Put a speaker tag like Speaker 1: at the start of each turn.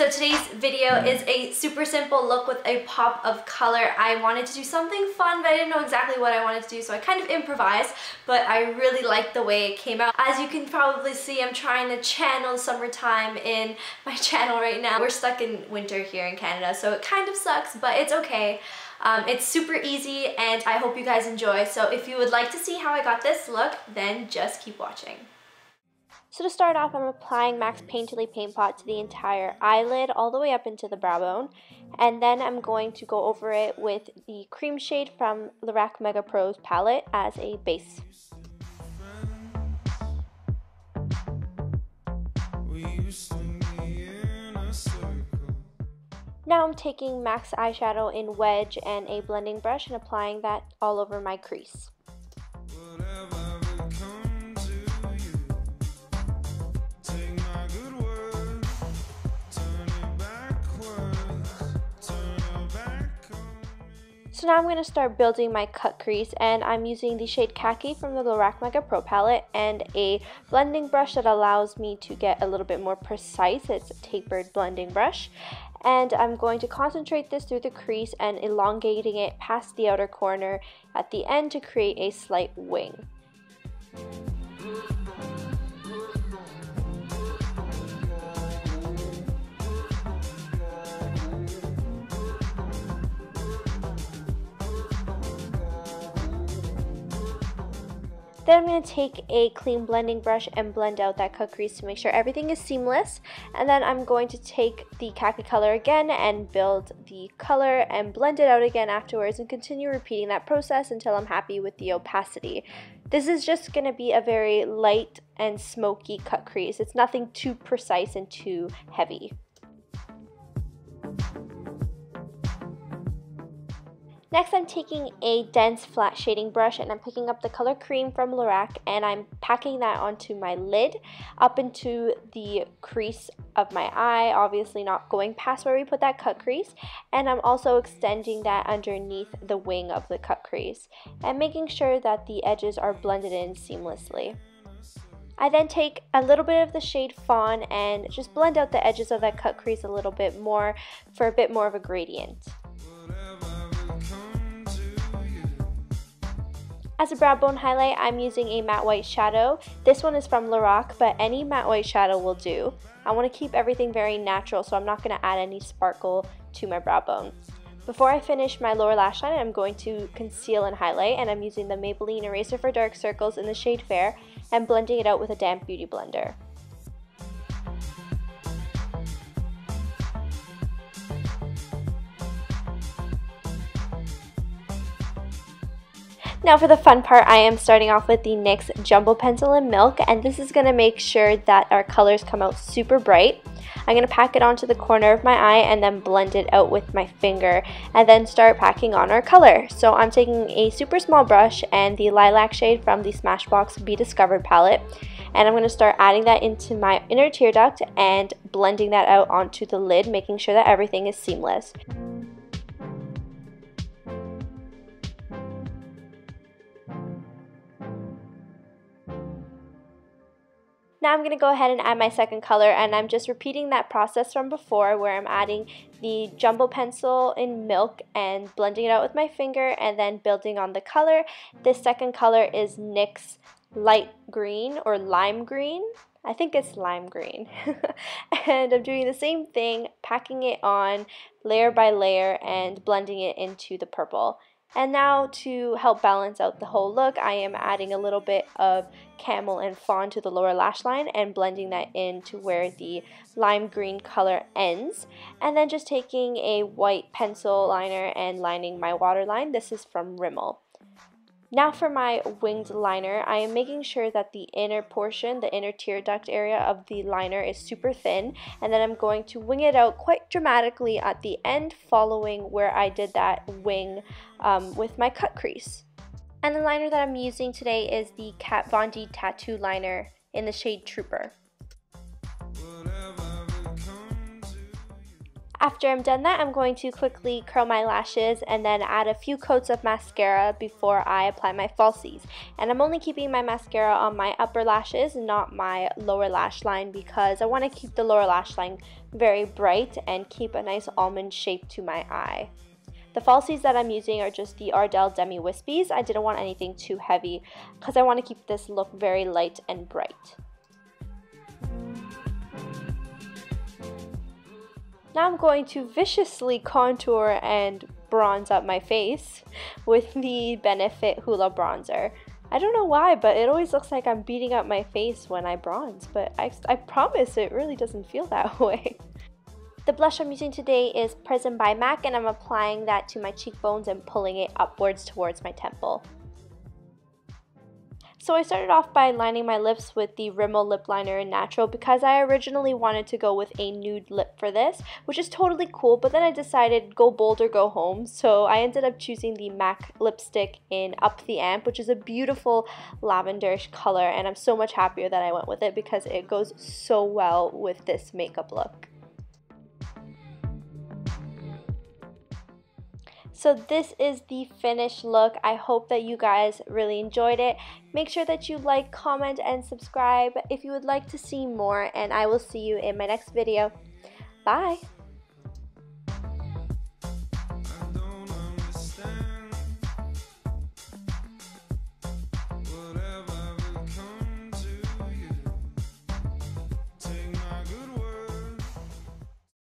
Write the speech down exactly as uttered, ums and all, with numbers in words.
Speaker 1: So today's video is a super simple look with a pop of color. I wanted to do something fun, but I didn't know exactly what I wanted to do, so I kind of improvised, but I really liked the way it came out. As you can probably see, I'm trying to channel summertime in my channel right now. We're stuck in winter here in Canada, so it kind of sucks, but it's okay. Um, it's super easy, and I hope you guys enjoy. So if you would like to see how I got this look, then just keep watching. So to start off, I'm applying Max Painterly Paint Pot to the entire eyelid, all the way up into the brow bone. And then I'm going to go over it with the cream shade from Lorac Mega Pro's palette as a base. Now I'm taking Max eyeshadow in Wedge and a blending brush and applying that all over my crease. So now I'm going to start building my cut crease, and I'm using the shade Khaki from the Lorac Mega Pro palette and a blending brush that allows me to get a little bit more precise. It's a tapered blending brush. And I'm going to concentrate this through the crease and elongating it past the outer corner at the end to create a slight wing. Then I'm going to take a clean blending brush and blend out that cut crease to make sure everything is seamless. And then I'm going to take the khaki color again and build the color and blend it out again afterwards, and continue repeating that process until I'm happy with the opacity. This is just going to be a very light and smoky cut crease. It's nothing too precise and too heavy. Next, I'm taking a dense flat shading brush and I'm picking up the color Cream from Lorac, and I'm packing that onto my lid up into the crease of my eye, obviously not going past where we put that cut crease, and I'm also extending that underneath the wing of the cut crease and making sure that the edges are blended in seamlessly. I then take a little bit of the shade Fawn and just blend out the edges of that cut crease a little bit more for a bit more of a gradient. As a brow bone highlight, I'm using a matte white shadow. This one is from Lorac, but any matte white shadow will do. I want to keep everything very natural, so I'm not going to add any sparkle to my brow bone. Before I finish my lower lash line, I'm going to conceal and highlight, and I'm using the Maybelline Eraser for Dark Circles in the shade Fair and blending it out with a damp beauty blender. Now for the fun part, I am starting off with the N Y X Jumbo Pencil in Milk, and this is going to make sure that our colors come out super bright. I'm going to pack it onto the corner of my eye and then blend it out with my finger and then start packing on our color. So I'm taking a super small brush and the lilac shade from the Smashbox Be Discovered palette, and I'm going to start adding that into my inner tear duct and blending that out onto the lid, making sure that everything is seamless. Now I'm going to go ahead and add my second color, and I'm just repeating that process from before where I'm adding the Jumbo Pencil in Milk and blending it out with my finger and then building on the color. This second color is N Y X Light Green or Lime Green. I think it's lime green. And I'm doing the same thing, packing it on layer by layer and blending it into the purple. And now to help balance out the whole look, I am adding a little bit of Camel and Fawn to the lower lash line and blending that in to where the lime green color ends. And then just taking a white pencil liner and lining my waterline. This is from Rimmel. Now for my winged liner, I am making sure that the inner portion, the inner tear duct area of the liner is super thin, and then I'm going to wing it out quite dramatically at the end, following where I did that wing um, with my cut crease. And the liner that I'm using today is the Kat Von D Tattoo Liner in the shade Trooper. After I'm done that, I'm going to quickly curl my lashes and then add a few coats of mascara before I apply my falsies. And I'm only keeping my mascara on my upper lashes, not my lower lash line, because I want to keep the lower lash line very bright and keep a nice almond shape to my eye. The falsies that I'm using are just the Ardell Demi Wispies. I didn't want anything too heavy because I want to keep this look very light and bright. Now I'm going to viciously contour and bronze up my face with the Benefit Hoola Bronzer. I don't know why, but it always looks like I'm beating up my face when I bronze, but I, I promise it really doesn't feel that way. The blush I'm using today is Prism by MAC, and I'm applying that to my cheekbones and pulling it upwards towards my temple. So I started off by lining my lips with the Rimmel lip liner in Natural because I originally wanted to go with a nude lip for this, which is totally cool, but then I decided go bold or go home, so I ended up choosing the MAC lipstick in Up the Amp, which is a beautiful lavenderish color, and I'm so much happier that I went with it because it goes so well with this makeup look. So this is the finished look. I hope that you guys really enjoyed it. Make sure that you like, comment, and subscribe if you would like to see more, and I will see you in my next video. Bye!